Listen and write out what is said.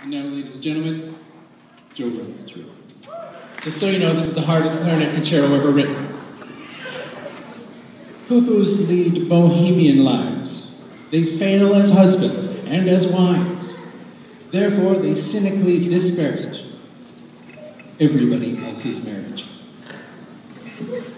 And now, ladies and gentlemen, Joe runs through. Just so you know, this is the hardest clarinet concerto ever written. Cuckoos lead bohemian lives. They fail as husbands and as wives. Therefore, they cynically disparage everybody else's marriage.